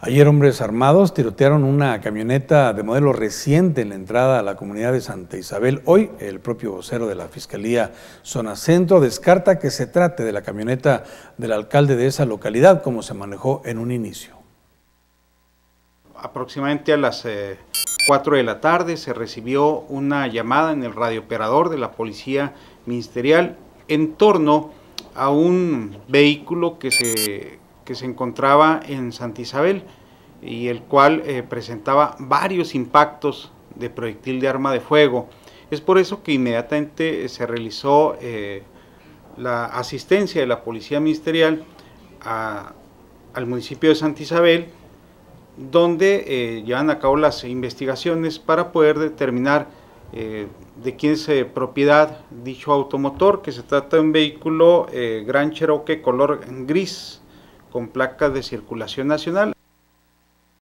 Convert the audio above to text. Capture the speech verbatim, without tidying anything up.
Ayer hombres armados tirotearon una camioneta de modelo reciente en la entrada a la comunidad de Santa Isabel. Hoy el propio vocero de la Fiscalía Zona Centro descarta que se trate de la camioneta del alcalde de esa localidad, como se manejó en un inicio. Aproximadamente a las eh, cuatro de la tarde se recibió una llamada en el radiooperador de la Policía Ministerial en torno a un vehículo que se que se encontraba en Santa Isabel y el cual eh, presentaba varios impactos de proyectil de arma de fuego. Es por eso que inmediatamente se realizó eh, la asistencia de la Policía Ministerial a, al municipio de Santa Isabel, donde eh, llevan a cabo las investigaciones para poder determinar eh, de quién es eh, propiedad dicho automotor, que se trata de un vehículo eh, Gran Cherokee color gris, con placas de circulación nacional.